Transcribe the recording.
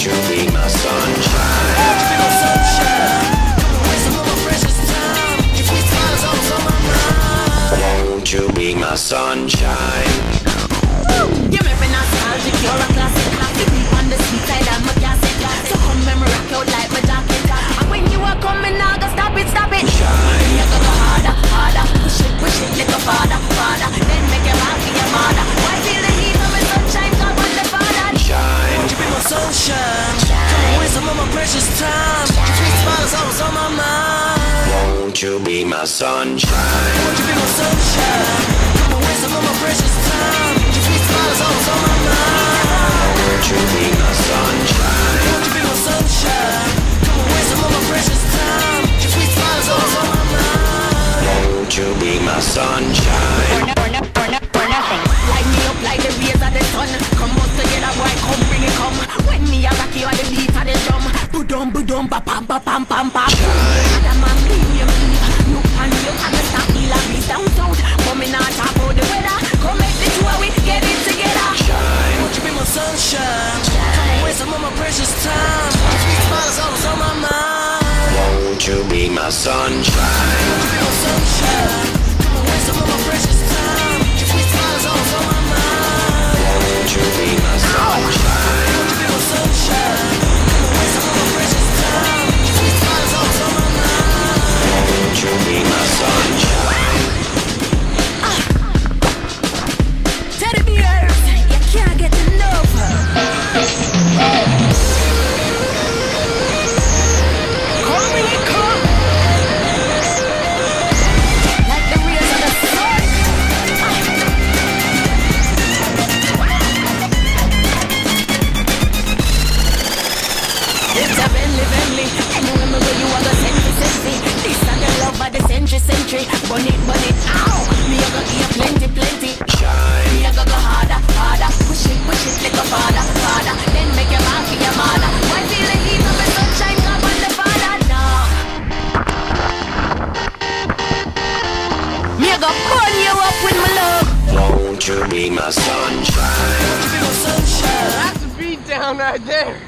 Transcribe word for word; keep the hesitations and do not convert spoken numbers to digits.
Won't you be my sunshine? Won't you be my sunshine? Come away some of my precious time. Your sweet smile is always on my mind. Won't you be my sunshine? You make me nostalgic, you're a classic. You be on the sweet side, I'm a classic. So come and rock out like my jacket. And when you are coming, I go stop it, stop it. Shine. You go go harder, harder. Push it, push it, little father, father. Then make your heart be your mother. Why feel the heat of my sunshine? God want the father. Shine. Won't you be my sunshine? Come away some of my precious time. Your sweet smile is always on my mind. Won't you be my sunshine? Won't you be my sunshine? Come away some of my precious time. Your sweet smile is always on my mind. Won't you be my sunshine? Won't you be my sunshine? Come away some of my precious time. Your sweet smile is always on my mind. Won't you be my sunshine? Or, no, or, no, or nothing. Light me up like the rays of the sun. Come out together, boy, come bring it, come. When me a rock you on the beat of the drum. Budum, budum, ba pam, ba pam, pam, pam. Adam and premium beef. Look and look and the stop me like this down south. But me not talk about the weather. Come make the two of we get it together. Shine. Won't you be my sunshine? Come away some of my precious time. Your sweet smile is always on my mind. Won't you be my sunshine? Won't you be my sunshine? Come away some of my precious time. Your sweet smile is always on my mind. Won't you be my sunshine? Won't you be my sunshine? Come away some of my precious time. Your sweet smile is always on my mind. Won't you be my sunshine? Teddy bears, you can't get enough. Come bring it, come. Like the rays of the sun. It's a Bentley, Bentley. And you remember you are the century, century. This is the love of the century, century. Bun it, bun it, ow. Me a go give plenty, plenty. Shine. Me a go go harder, harder. Push it, push it, like a father, father. Then make your mouth be your mother. Why feel the heat of the sunshine? Come on the father, no. Me a go burn you up with my love. Won't you be my sunshine? Won't you be my sunshine? That's the beat down right there.